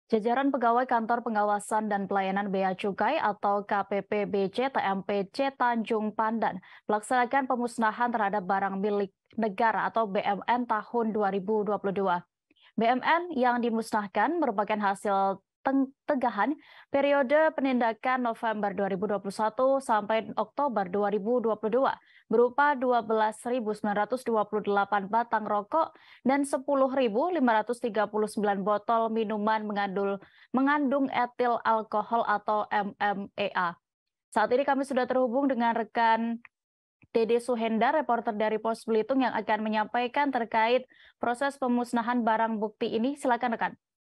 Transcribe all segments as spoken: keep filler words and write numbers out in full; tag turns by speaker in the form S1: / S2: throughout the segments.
S1: Jajaran pegawai Kantor Pengawasan dan Pelayanan Bea Cukai atau K P P B C T M P C Tanjung Pandan melaksanakan pemusnahan terhadap barang milik negara atau B M N tahun dua ribu dua puluh dua. B M N yang dimusnahkan merupakan hasil teng- tegahan periode penindakan November dua ribu dua puluh satu sampai Oktober dua ribu dua puluh dua berupa dua belas ribu sembilan ratus dua puluh delapan batang rokok dan sepuluh ribu lima ratus tiga puluh sembilan botol minuman mengandung mengandung etil alkohol atau M M E A. Saat ini kami sudah terhubung dengan rekan Dede Suhendar, reporter dari Pos Belitung yang akan menyampaikan terkait proses pemusnahan barang bukti ini. Silakan rekan.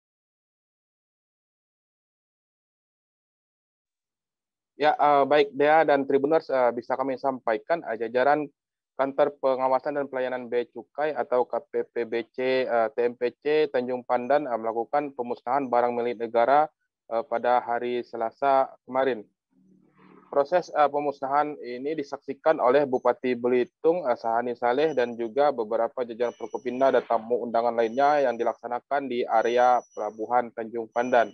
S2: Ya, eh, baik Dea dan Tribuners, eh, bisa kami sampaikan eh, jajaran Kantor Pengawasan dan Pelayanan Bea Cukai atau K P P B C eh, T M P C Tanjung Pandan eh, melakukan pemusnahan barang milik negara eh, pada hari Selasa kemarin. Proses eh, pemusnahan ini disaksikan oleh Bupati Belitung eh, Sahani Saleh dan juga beberapa jajaran Forkopimda dan tamu undangan lainnya yang dilaksanakan di area Pelabuhan Tanjung Pandan.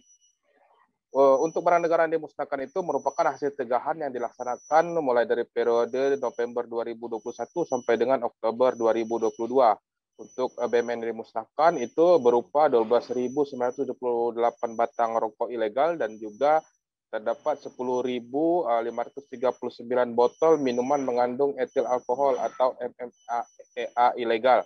S2: Untuk barang negara yang dimusnahkan itu merupakan hasil tegahan yang dilaksanakan mulai dari periode November dua ribu dua puluh satu sampai dengan Oktober dua ribu dua puluh dua. Untuk B M N yang dimusnahkan itu berupa dua belas ribu sembilan ratus dua puluh delapan batang rokok ilegal dan juga terdapat sepuluh ribu lima ratus tiga puluh sembilan botol minuman mengandung etil alkohol atau M M E A ilegal.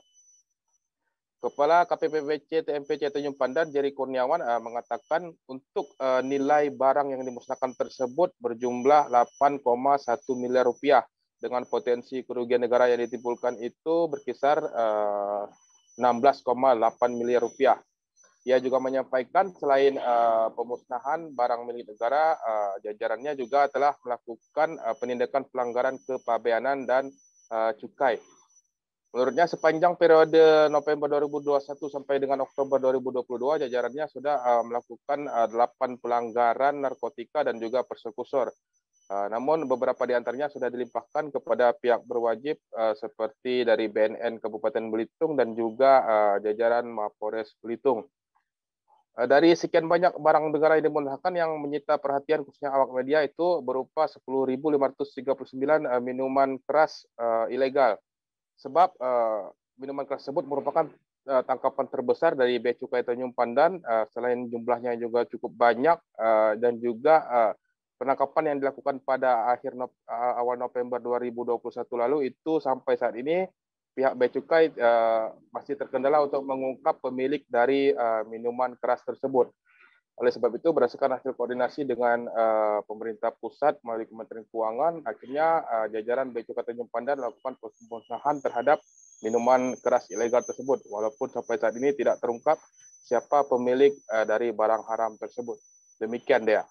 S2: Kepala K P P B C T M P C Tanjung Pandan, Jerry Kurniawan, uh, mengatakan untuk uh, nilai barang yang dimusnahkan tersebut berjumlah delapan koma satu miliar rupiah dengan potensi kerugian negara yang ditimbulkan itu berkisar uh, enam belas koma delapan miliar rupiah. Ia juga menyampaikan selain uh, pemusnahan barang milik negara, uh, jajarannya juga telah melakukan uh, penindakan pelanggaran kepabeanan dan uh, cukai. Menurutnya sepanjang periode November dua ribu dua puluh satu sampai dengan Oktober dua ribu dua puluh dua, jajarannya sudah uh, melakukan uh, delapan pelanggaran narkotika dan juga persekusi. Uh, namun beberapa di antaranya sudah dilimpahkan kepada pihak berwajib uh, seperti dari B N N Kabupaten Belitung dan juga uh, jajaran Mapores Belitung. Uh, dari sekian banyak barang negara yang dimusnahkan yang menyita perhatian khususnya awak media itu berupa sepuluh ribu lima ratus tiga puluh sembilan uh, minuman keras uh, ilegal. Sebab uh, minuman keras tersebut merupakan uh, tangkapan terbesar dari Bea Cukai Tanjung Pandan, uh, selain jumlahnya juga cukup banyak uh, dan juga uh, penangkapan yang dilakukan pada akhir no, uh, awal November dua ribu dua puluh satu lalu itu sampai saat ini pihak Bea Cukai uh, masih terkendala untuk mengungkap pemilik dari uh, minuman keras tersebut. Oleh sebab itu, berdasarkan hasil koordinasi dengan uh, pemerintah pusat melalui Kementerian Keuangan, akhirnya uh, jajaran Bea Cukai Tanjung Pandan melakukan pemusnahan terhadap minuman keras ilegal tersebut, walaupun sampai saat ini tidak terungkap siapa pemilik uh, dari barang haram tersebut. Demikian, Dea.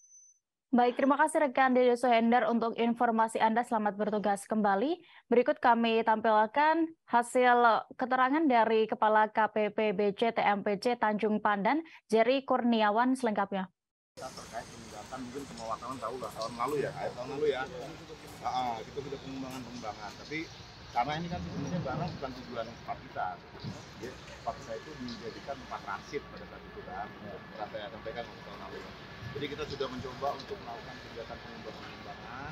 S1: Baik, terima kasih rekan Dede Suhendar untuk informasi Anda. Selamat bertugas kembali. Berikut kami tampilkan hasil keterangan dari Kepala K P P B C T M P C Tanjung Pandan, Jerry Kurniawan selengkapnya.
S3: Terkait penindakan mungkin semua wartawan tahu lah tahun lalu ya, akhir tahun lalu ya, ah, kita sudah pengembangan-pengembangan. Tapi karena ini kan sebenarnya barang bukan tujuan tempat kita, ya, tempat kita itu dijadikan tempat transit pada saat itu kan, ya. Saya sampaikan tahun lalu. Jadi kita sudah mencoba untuk melakukan kegiatan pengembangan-pengembangan,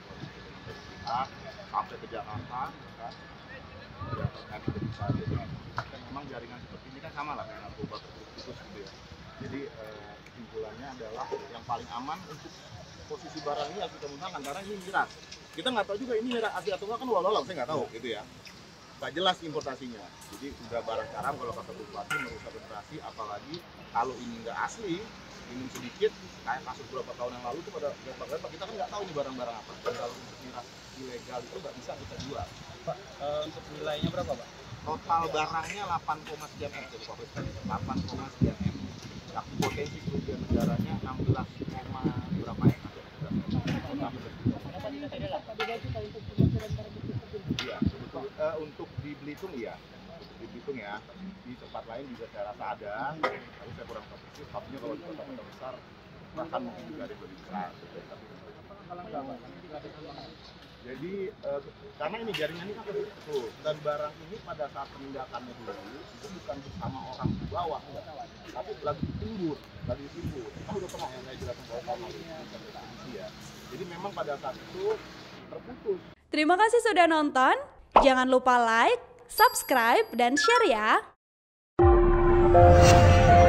S3: sampai ke Jakarta, kan, ya, terkait dengan dan memang jaringan seperti ini kan sama lah kayak narkoba terus gitu ya. Jadi eh, kesimpulannya adalah yang paling aman untuk posisi barang ini harus kita musnahkan karena ini miras. Kita nggak tahu juga ini miras asli atau enggak, kan walau saya nggak tahu gitu ya. Nggak jelas importasinya. Jadi udah barang haram kalau kata Bupati merusak reputasi, apalagi kalau ini nggak asli, minum sedikit kayak kasus beberapa tahun yang lalu itu pada beberapa kita kan nggak tahu ini barang-barang apa. Dan kalau untuk miras ilegal itu nggak bisa kita jual.
S4: Pak, uh, untuk nilainya berapa, Pak?
S3: Total barangnya delapan koma sekian M, jadi Pak delapan koma sekian M. Tapi potensi kerugian negaranya enam belas, berapa M? Iya, untuk, uh, untuk di Belitung ya, untuk di Belitung ya, di tempat lain juga saya rasa ada, tapi saya kurang tahu persis. Tapi kalau di kota-kota besar, bahkan mungkin juga ada yang lebih besar. Jadi uh, karena ini jaringan ini kan tuh, dan barang ini pada saat penindakannya dulu itu bukan bersama orang di bawah, enggak, tapi lagi ditimbun, lagi ditimbun. Kan udah pernah yang saya jelaskan sama ya. Jadi memang pada saat itu terputus.
S5: Terima kasih sudah nonton. Jangan lupa like, subscribe, dan share ya.